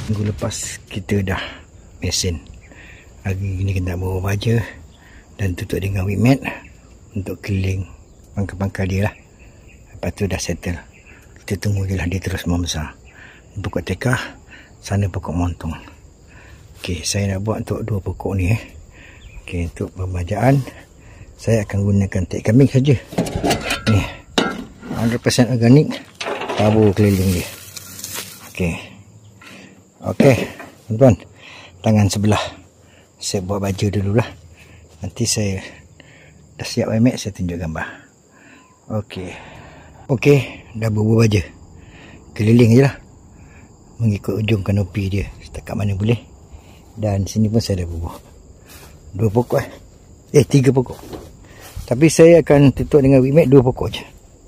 Minggu lepas kita dah mesin. Hari ni kita bawa baja dan tutup dengan wheat mat untuk keliling pangkal-pangkal dia lah. Lepas tu dah settle. Kita tunggu je lah dia terus membesar. Pokok tekah, sana pokok montong. Okey, saya nak buat untuk 2 pokok ni. Okey, untuk pembajaan saya akan gunakan tek kambing saja. Ni 100% organik, tabur keliling dia. Okey. Okey, tuan-tuan, tangan sebelah saya buat baju dululah. Nanti saya dah siap iMac, saya tunjuk gambar. Okey. Okey, dah bubuh baju. Keliling je lah. Mengikut ujung kanopi dia setakat mana boleh. Dan sini pun saya dah bubuh 2 pokok 3 pokok. Tapi saya akan tutup dengan wheat mat 2 pokok je.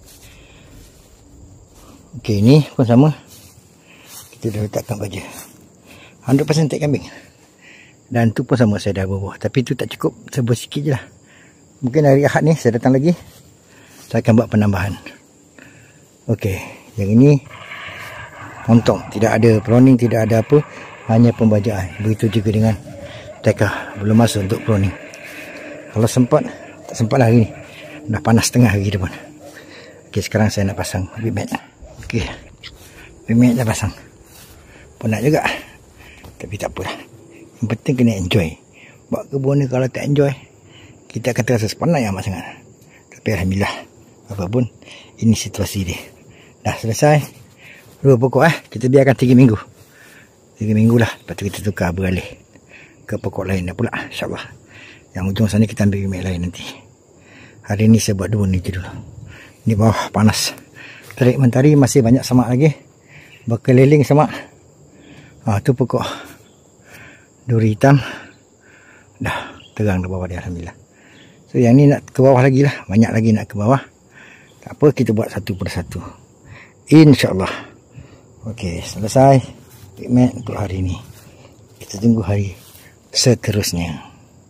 Okey, ni pun sama. Kita dah letakkan baju 100% tek kambing. Dan tu pun sama, saya dah bubuh. Tapi tu tak cukup, sebut sikit je lah. Mungkin hari Ahad ni saya datang lagi, saya akan buat penambahan. Okey, yang ini montong, tidak ada pruning, tidak ada apa, hanya pembajaan. Begitu juga dengan tekah, belum masuk untuk pruning. Kalau sempat, tak sempat lah hari ni, dah panas tengah hari depan. Okey, sekarang saya nak pasang wheat mat. Okey, wheat mat dah pasang. Penat juga, tapi tak apalah. Yang penting kena enjoy. Buat kebun ni kalau tak enjoy, kita akan terasa sepanai amat sangat. Tapi alhamdulillah, apapun ini situasi dia. Dah selesai 2 pokok kita biarkan 3 minggu. 3 minggu lah. Lepas tu kita tukar beralih ke pokok lain dah pula, insyaAllah. Yang ujung sana kita ambil wheat lain nanti. Hari ni saya buat 2 ni je dulu. Ni bawah panas, terik mentari, masih banyak semak lagi. Berkeliling semak. Tu pokok duri hitam dah terang di bawah dia, alhamdulillah. So yang ni nak ke bawah lagi lah, banyak lagi nak ke bawah. Tak apa, kita buat satu persatu, InsyaAllah. Okey, selesai wheat mat untuk hari ni. Kita tunggu hari seterusnya.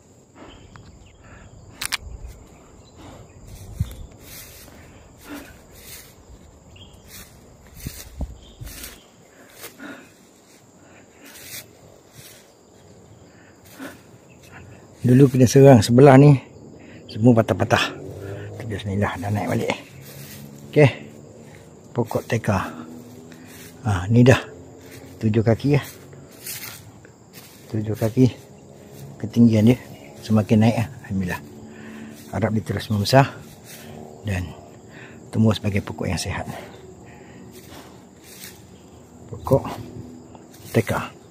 Dulu kena serang sebelah ni, semua patah-patah. Bismillah, dah naik balik. Okey, pokok tekah. Ni dah 7 kaki ya. 7 kaki ketinggian dia, semakin naik alhamdulillah. Harap dia terus membesar dan tumbuh sebagai pokok yang sihat. Pokok tekah.